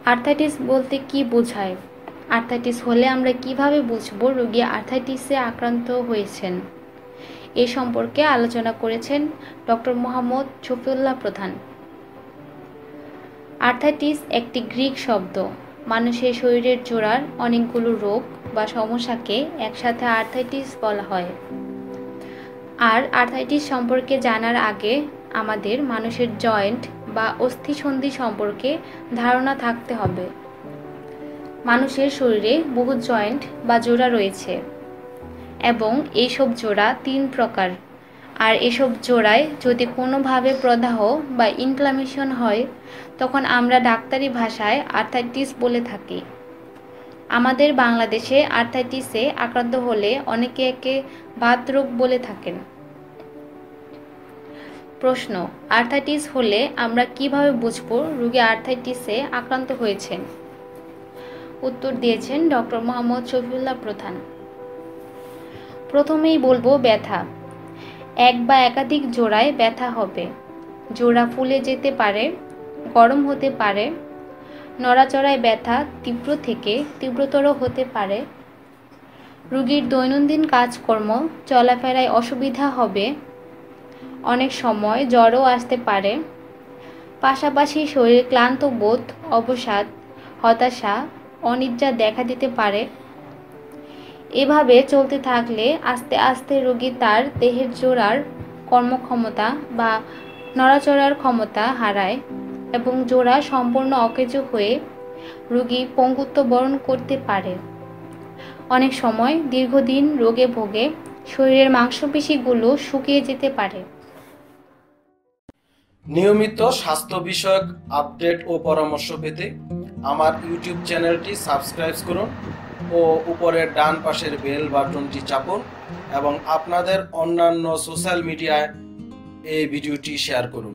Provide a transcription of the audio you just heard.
Arthritis বলতে কি বোঝায়? আর্থ্রাইটিস হলে আমরা কিভাবে বুঝব রোগী আর্থ্রাইটিসে আক্রান্ত হয়েছেন? এ সম্পর্কে আলোচনা করেছেন ডক্টর মোহাম্মদ শফিউল্লাহ প্রধান। আর্থ্রাইটিস একটি গ্রিক শব্দ। মানুষের শরীরের জোড়ার অনেকগুলো রোগ বা সমস্যাকে একসাথে আর্থ্রাইটিস বলা হয়। আর আর্থ্রাইটিস সম্পর্কে জানার আগে আমাদের মানুষের জয়েন্ট বা অস্থিসন্ধি সম্পর্কে ধারণা থাকতে হবে। মানুষের শরীরে বহু জয়েন্ট বা জোড়া রয়েছে এবং এইসব জোড়া 3 প্রকার। আর এসব জোড়ায় যদি কোনোভাবে প্রদাহ বা ইনফ্লামেশন হয় তখন আমরা ডাক্তারি ভাষায় আর্থ্রাইটিস বলে থাকি। আমাদের বাংলাদেশে আর্থ্রাইটিসে আক্রান্ত হলে অনেকে একে বাতরোগ বলে থাকেন। প্রশ্ন: আর্থ্রাইটিস হলে আমরা কিভাবে বুঝব রোগী আর্থ্রাইটিসে আক্রান্ত হয়েছেন? উত্তর দিয়েছেন ডক্টর মোহাম্মদ শফিউল্লাহ প্রধান। প্রথমেই বলবো ব্যথা। এক বা একাধিক জোড়ায় ব্যথা হবে। জোড়া ফুলে যেতে পারে, গরম হতে পারে, নড়াচড়ায় ব্যথা তীব্র থেকে তীব্রতর হতে পারে, রোগীর দৈনন্দিন কাজকর্ম চলাফেরায় অসুবিধা হবে, অনেক সময় জ্বরও আসতে পারে, পাশাপাশি শরীর ক্লান্ত বোধ, অবসাদ, হতাশা, অনিদ্রা দেখা দিতে পারে। এভাবে চলতে থাকলে আস্তে আস্তে রোগী তার দেহের জোড়ার কর্মক্ষমতা বা নড়াচড়ার ক্ষমতা হারায় এবং জোড়া সম্পূর্ণ অকেজ হয়ে রোগী পঙ্গুত্ব বরণ করতে পারে। অনেক সময় দীর্ঘদিন রোগে ভোগে শরীরের মাংসপেশিগুলো শুকিয়ে যেতে পারে। নিয়মিত স্বাস্থ্য বিষয়ক আপডেট ও পরামর্শ পেতে আমার ইউটিউব চ্যানেলটি সাবস্ক্রাইব করুন ও উপরের ডান পাশের বেল বাটনটি চাপুন এবং আপনাদের অন্যান্য সোশ্যাল মিডিয়ায় এই ভিডিওটি শেয়ার করুন।